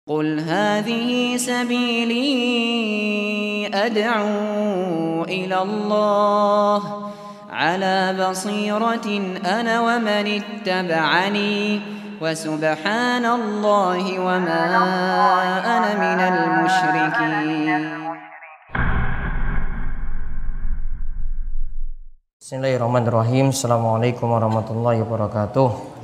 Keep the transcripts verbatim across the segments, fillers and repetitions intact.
قل هذه سبيلي أدعو إلى الله على بصيرة أنا ومن اتبعني وسبحان الله وما أنا من المشركين. Bismillahirrahmanirrahim. Assalamualaikum warahmatullahi wabarakatuh.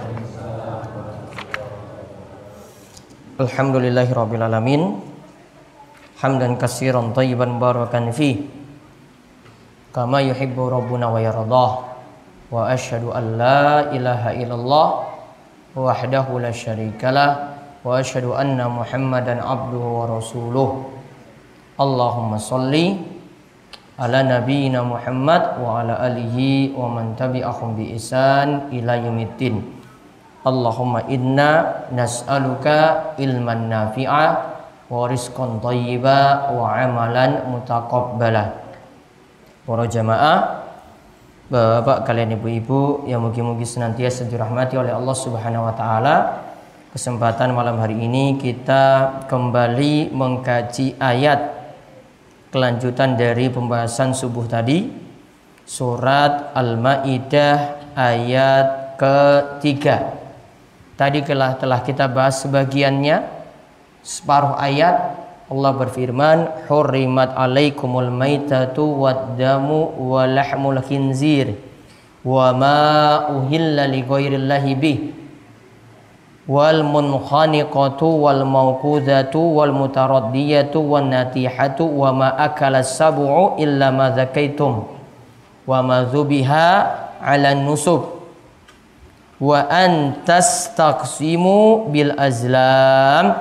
Alhamdulillahirrabbilalamin. Hamdan katsiran thayyiban barakan fi kama yuhibbu rabbuna wa yardah. Wa asyhadu an la ilaha illallah wahdahu la syarikalah wa asyhadu anna Muhammadan abduhu wa rasuluh. Allahumma sholli ala nabiyyina Muhammad wa ala alihi wa man tabi'ahum bi ihsan ila yaumiddin. Allahumma inna nas'aluka ilman nafi'a wa rizqan thayyiba wa amalan mutaqabbala. Para jamaah, Bapak kalian ibu-ibu yang mungkin-mungkin senantiasa dirahmati oleh Allah Subhanahu wa taala. Kesempatan malam hari ini kita kembali mengkaji ayat kelanjutan dari pembahasan subuh tadi, surat Al-Maidah ayat ketiga. Tadi telah telah kita bahas sebagiannya, separuh ayat. Allah berfirman, hurrimat alaikumul maitatu wad-damu wa lahmul khinzir wa ma uhilla li ghairillahi bih wal munkhaniqatu wal mawqudatu wal mutaraddiyatu wan natihatu wa ma akala sab'u illa ma zakaitum wa ma dzubiha 'ala nusub wa an tastaqsimu bil azlam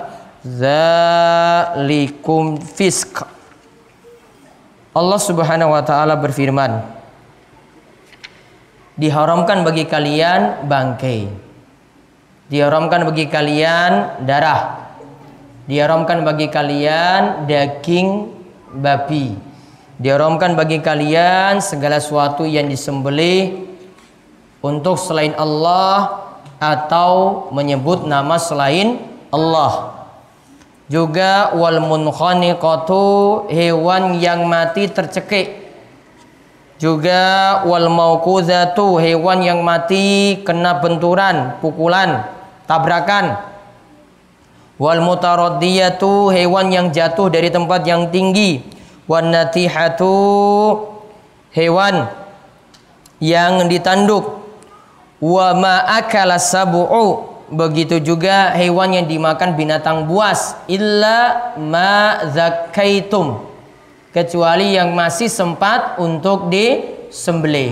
dzalikum fisq. Allah Subhanahu wa taala berfirman, diharamkan bagi kalian bangkai, diharamkan bagi kalian darah, diharamkan bagi kalian daging babi, diharamkan bagi kalian segala sesuatu yang disembelih untuk selain Allah atau menyebut nama selain Allah. Juga wal munkhaniqatu, hewan yang mati tercekik. Juga wal mauqudatu, hewan yang mati kena benturan, pukulan, tabrakan. Wal mutaraddiyatu, hewan yang jatuh dari tempat yang tinggi. Wan natihatu, hewan yang ditanduk. Wa ma akala sab'u, begitu juga hewan yang dimakan binatang buas, illa ma zakaitum, kecuali yang masih sempat untuk disembelih.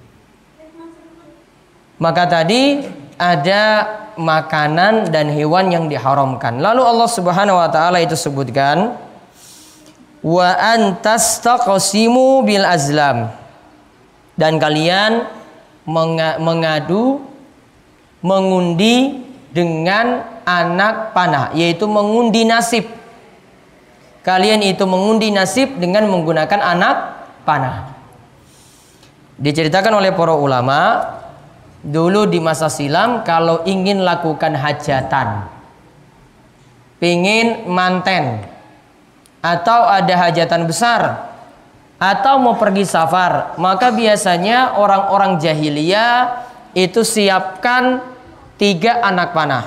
Maka tadi ada makanan dan hewan yang diharamkan. Lalu Allah Subhanahu wa taala itu sebutkan, wa antastaqsimu bil azlam, dan kalian mengadu, mengundi dengan anak panah, yaitu mengundi nasib. Kalian itu mengundi nasib dengan menggunakan anak panah. Diceritakan oleh para ulama, dulu di masa silam kalau ingin lakukan hajatan, pingin manten, atau ada hajatan besar, atau mau pergi safar, maka biasanya orang-orang jahiliyah itu siapkan tiga anak panah.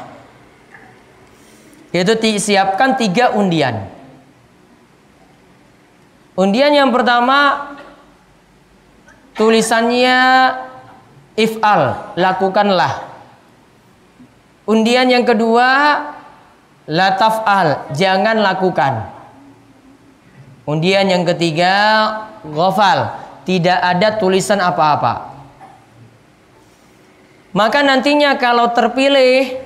Itu siapkan tiga undian. Undian yang pertama tulisannya if'al, lakukanlah. Undian yang kedua la taf'al, jangan lakukan. Undian yang ketiga ghafal, tidak ada tulisan apa-apa. Maka nantinya kalau terpilih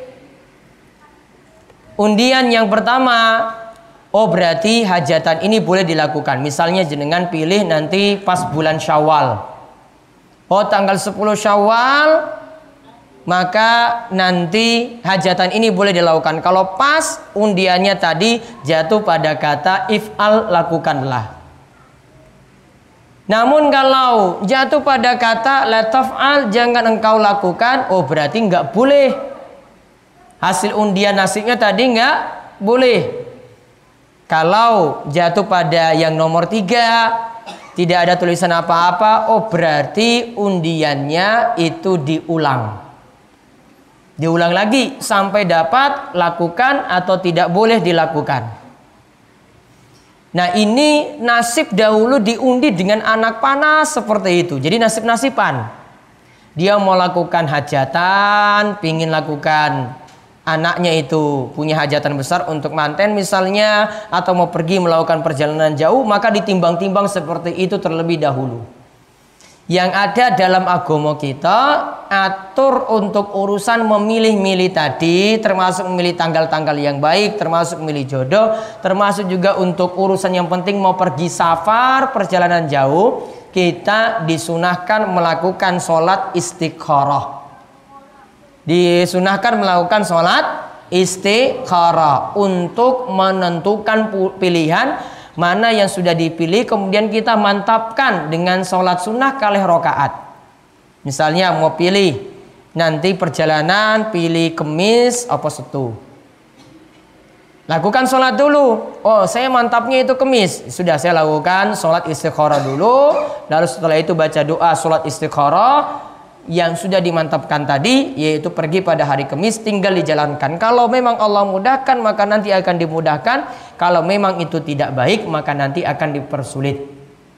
undian yang pertama, oh berarti hajatan ini boleh dilakukan. Misalnya jenengan pilih nanti pas bulan Syawal, oh tanggal sepuluh Syawal, maka nanti hajatan ini boleh dilakukan. Kalau pas undiannya tadi jatuh pada kata if'al, lakukanlah. Namun kalau jatuh pada kata la taf'al, jangan engkau lakukan, oh berarti nggak boleh. Hasil undian nasibnya tadi nggak boleh. Kalau jatuh pada yang nomor tiga, tidak ada tulisan apa-apa, oh berarti undiannya itu diulang. Diulang lagi sampai dapat lakukan atau tidak boleh dilakukan. Nah ini nasib dahulu diundi dengan anak panah seperti itu. Jadi nasib-nasiban. Dia mau lakukan hajatan, pingin lakukan, anaknya itu punya hajatan besar untuk manten misalnya, atau mau pergi melakukan perjalanan jauh, maka ditimbang-timbang seperti itu terlebih dahulu. Yang ada dalam agama kita atur untuk urusan memilih-milih tadi, termasuk memilih tanggal-tanggal yang baik, termasuk memilih jodoh, termasuk juga untuk urusan yang penting mau pergi safar, perjalanan jauh, kita disunahkan melakukan sholat istikharah. Disunahkan melakukan sholat istikharah untuk menentukan pilihan mana yang sudah dipilih, kemudian kita mantapkan dengan sholat sunnah kalih rokaat. Misalnya mau pilih nanti perjalanan, pilih kemis apa setu, lakukan sholat dulu. Oh saya mantapnya itu kemis, sudah saya lakukan sholat istikharah dulu, lalu setelah itu baca doa sholat istikharah yang sudah dimantapkan tadi, yaitu pergi pada hari Kamis, tinggal dijalankan. Kalau memang Allah mudahkan maka nanti akan dimudahkan, kalau memang itu tidak baik maka nanti akan dipersulit.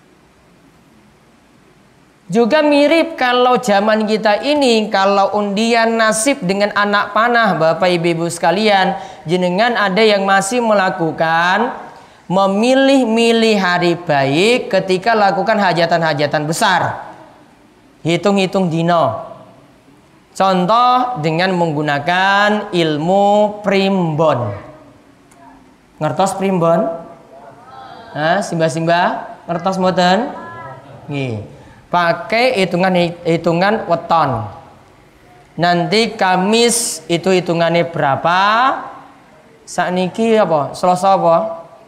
Juga mirip kalau zaman kita ini, kalau undian nasib dengan anak panah, Bapak Ibu sekalian, jenengan ada yang masih melakukan memilih-milih hari baik ketika lakukan hajatan-hajatan besar. Hitung-hitung dino. Contoh dengan menggunakan ilmu primbon. Ngertos primbon? Nah, simba-simba ngertos mboten? Nggih. Pakai hitungan hitungan weton. Nanti Kamis itu hitungannya berapa? Sakniki apa? Selasa apa?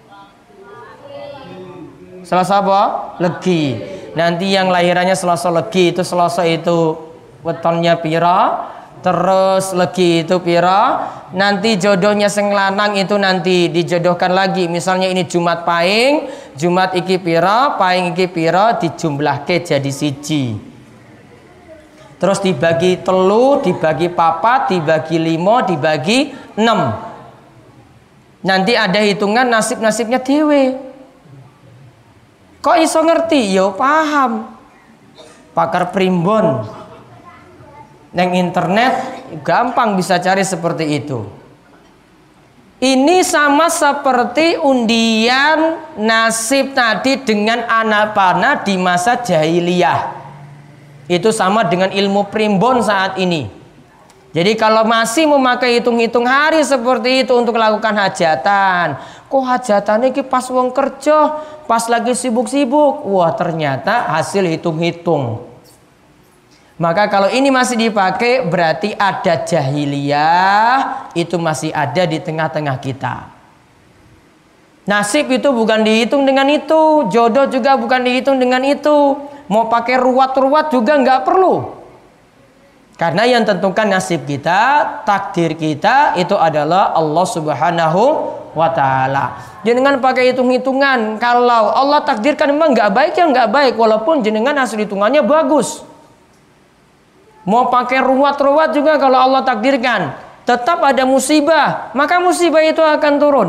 Selasa apa? Legi. Nanti yang lahirannya Selasa Legi itu Selasa itu wetonnya pira, terus Legi itu pira. Nanti jodohnya sing lanang itu nanti dijodohkan lagi. Misalnya ini Jumat Paing, Jumat iki pira, Paing iki pira, dijumlahke jadi siji. Terus dibagi telu, dibagi papat, dibagi limo, dibagi enam. Nanti ada hitungan nasib-nasibnya dewe. Kok iso ngerti? Yo paham. Pakar primbon neng internet gampang bisa cari seperti itu. Ini sama seperti undian nasib tadi dengan anak panah di masa jahiliyah. Itu sama dengan ilmu primbon saat ini. Jadi kalau masih memakai hitung-hitung hari seperti itu untuk melakukan hajatan, kok hajatannya ini pas wong kerja, pas lagi sibuk-sibuk, wah ternyata hasil hitung-hitung. Maka kalau ini masih dipakai berarti ada jahiliyah, itu masih ada di tengah-tengah kita. Nasib itu bukan dihitung dengan itu, jodoh juga bukan dihitung dengan itu, mau pakai ruwat-ruwat juga nggak perlu. Karena yang tentukan nasib kita, takdir kita itu adalah Allah Subhanahu wa ta'ala. Jenengan pakai hitung-hitungan, kalau Allah takdirkan memang nggak baik ya nggak baik, walaupun jenengan hasil hitungannya bagus. Mau pakai ruwat-ruwat juga kalau Allah takdirkan, tetap ada musibah, maka musibah itu akan turun.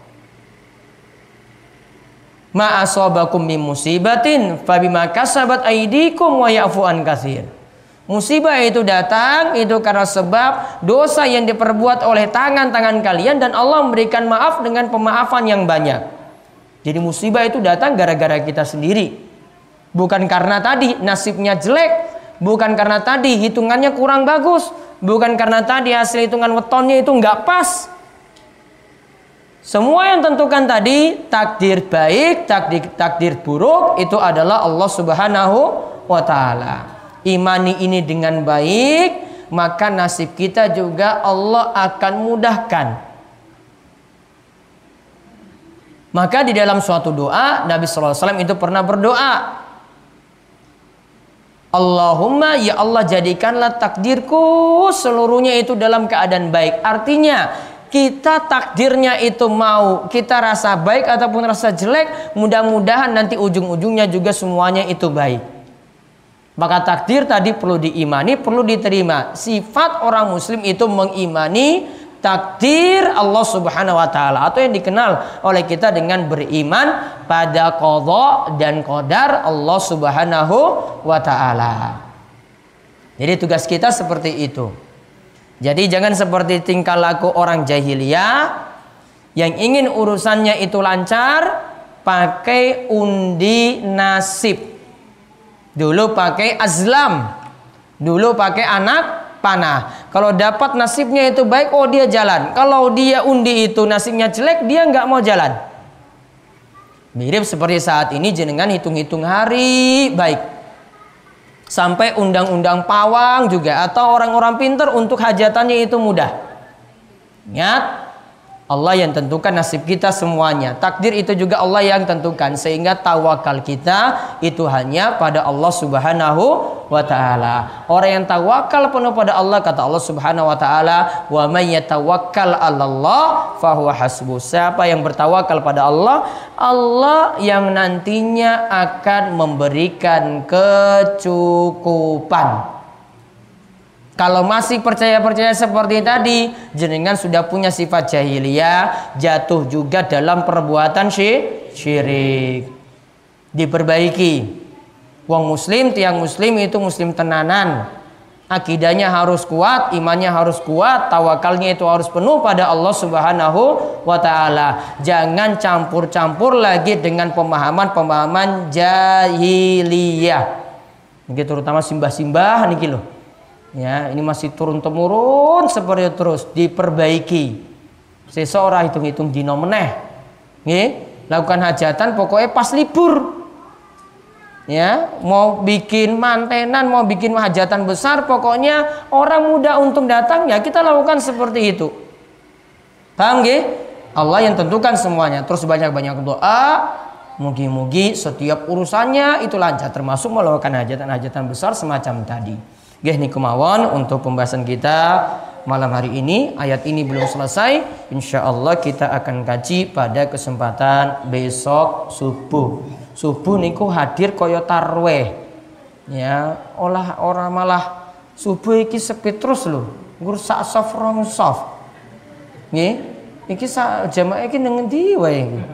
Ma asabakum min musibatin fabima kasabat aydikum wa ya'fu an katsir. Musibah itu datang itu karena sebab dosa yang diperbuat oleh tangan-tangan kalian, dan Allah memberikan maaf dengan pemaafan yang banyak. Jadi musibah itu datang gara-gara kita sendiri. Bukan karena tadi nasibnya jelek, bukan karena tadi hitungannya kurang bagus, bukan karena tadi hasil hitungan wetonnya itu nggak pas. Semua yang tentukan tadi, takdir baik, takdir, takdir buruk, itu adalah Allah Subhanahu wa ta'ala. Imani ini dengan baik, maka nasib kita juga Allah akan mudahkan. Maka di dalam suatu doa, Nabi shallallahu alaihi wasallam itu pernah berdoa, Allahumma ya Allah jadikanlah takdirku seluruhnya itu dalam keadaan baik. Artinya kita takdirnya itu mau kita rasa baik ataupun rasa jelek, mudah-mudahan nanti ujung-ujungnya juga semuanya itu baik. Maka takdir tadi perlu diimani, perlu diterima. Sifat orang muslim itu mengimani takdir Allah Subhanahu wa taala, atau yang dikenal oleh kita dengan beriman pada qadha dan qadar Allah Subhanahu wa taala. Jadi tugas kita seperti itu. Jadi jangan seperti tingkah laku orang jahiliyah yang ingin urusannya itu lancar pakai undi nasib. Dulu pakai azlam, dulu pakai anak panah. Kalau dapat nasibnya itu baik, oh dia jalan. Kalau dia undi itu nasibnya jelek, dia nggak mau jalan. Mirip seperti saat ini jenengan hitung-hitung hari baik. Sampai undang-undang pawang juga, atau orang-orang pintar untuk hajatannya itu mudah. Ingat, Allah yang tentukan nasib kita semuanya. Takdir itu juga Allah yang tentukan, sehingga tawakal kita itu hanya pada Allah Subhanahu wa taala. Orang yang tawakal penuh pada Allah, kata Allah Subhanahu wa taala, "Wa may yatawakkal 'alallah fahuwa hasbuh." Siapa yang bertawakal pada Allah, Allah yang nantinya akan memberikan kecukupan. Kalau masih percaya-percaya seperti tadi, jenengan sudah punya sifat jahiliyah, jatuh juga dalam perbuatan syirik. Diperbaiki. Wong muslim, tiang muslim itu muslim tenanan. Akidahnya harus kuat, imannya harus kuat, tawakalnya itu harus penuh pada Allah Subhanahu wa taala. Jangan campur-campur lagi dengan pemahaman-pemahaman jahiliyah. Ini terutama simbah-simbah niki loh. Ya, ini masih turun temurun seperti itu, terus diperbaiki. Seseorang hitung-hitung dino meneh. Nggih, lakukan hajatan pokoknya pas libur. Ya, mau bikin mantenan, mau bikin hajatan besar, pokoknya orang muda untuk datang, ya kita lakukan seperti itu. Paham nggih? Allah yang tentukan semuanya. Terus banyak-banyak doa, mugi-mugi setiap urusannya itu lancar, termasuk melakukan hajatan-hajatan besar semacam tadi. Nggih niku mawon untuk pembahasan kita malam hari ini. Ayat ini belum selesai. Insyaallah kita akan kaji pada kesempatan besok subuh. Subuh niku hadir kaya tarweh. Ya, olah orang malah subuh iki sepi terus lho. Nggur sak soft rong soft. Nggih, iki sak jamaah iki nang endi wae iki.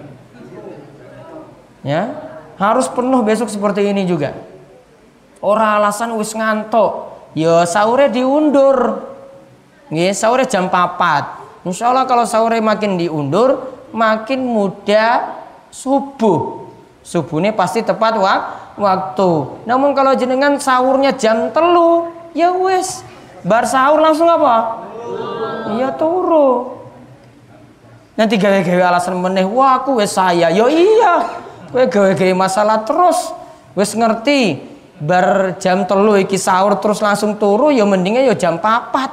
Ya, harus penuh besok seperti ini juga. Ora alasan wis ngantuk. Ya sahurnya diundur. Nggih, sahurnya jam papat. Insyaallah kalau sahurnya makin diundur, makin mudah subuh. Subuhnya pasti tepat wak waktu. Namun kalau jenengan sahurnya jam telu, ya wes bar sahur langsung apa? Iya turu. Nanti gawe-gawe alasan meneh, wah aku wes saya. Yo iya, kowe gawe-gawe masalah terus. Wes ngerti. Bar jam telu iki sahur terus langsung turu, ya mendingnya ya jam papat.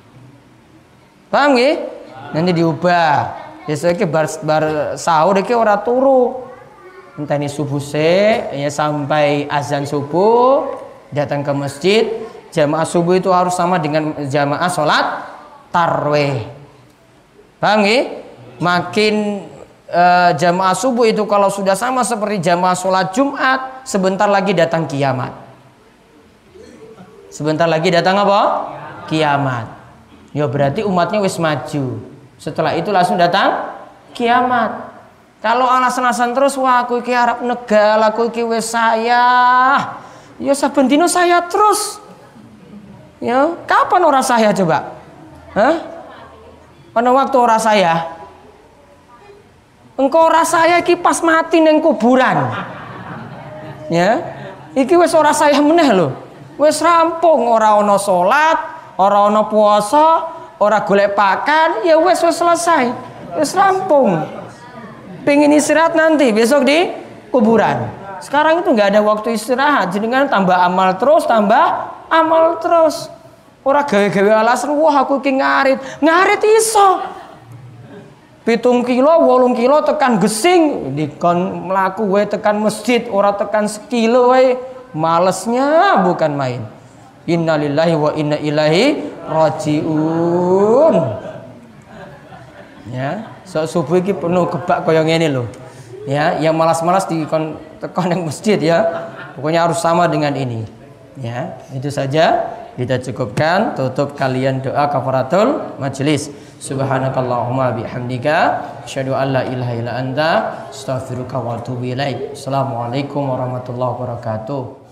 Paham nggih? Nanti diubah. Besok iki bar, bar sahur iki ora turu. Enteni subuh se ya sampai azan subuh, datang ke masjid. Jamaah subuh itu harus sama dengan jamaah sholat tarweh. Paham nggih? Makin Uh, jamaah subuh itu kalau sudah sama seperti jamaah sholat Jumat, sebentar lagi datang kiamat. Sebentar lagi datang apa? Kiamat. Ya berarti umatnya wis maju. Setelah itu langsung datang kiamat. Kalau alasan-alasan terus, wah aku iki arep negal, aku iki wis saya. Ya saben dino saya terus. Ya, kapan ora saya coba? Hah? Pada waktu ora saya? Engkau rasanya iki pas mati neng kuburan. Ya, iki wis ora saya meneh lho. Wis rampung, ora ono salat, ora ono puasa, ora golek pakan, ya wis wis selesai. Wis rampung. Pengen istirahat nanti besok di kuburan. Sekarang itu nggak ada waktu istirahat. Jenengan tambah amal terus, tambah amal terus. Ora gawe-gawe alasan, wah aku iki ngarit. Ngarit iso. Pitung kilo, wolung kilo tekan gesing, dikon melaku we tekan masjid, ora tekan sekilo we, malesnya bukan main. Innalillahi wa inna ilaihi rajiun. Ya, so subuh iki penuh kebak koyo ngene lho. Ya, yang malas-malas di tekan yang masjid ya. Pokoknya harus sama dengan ini. Ya, itu saja. Kita cukupkan, tutup kalian doa kafaratul majelis. Subhanakallahumma bihamdika asyhadu an la ilaha illa anta astaghfiruka wa atubu ilaik. Assalamualaikum warahmatullahi wabarakatuh.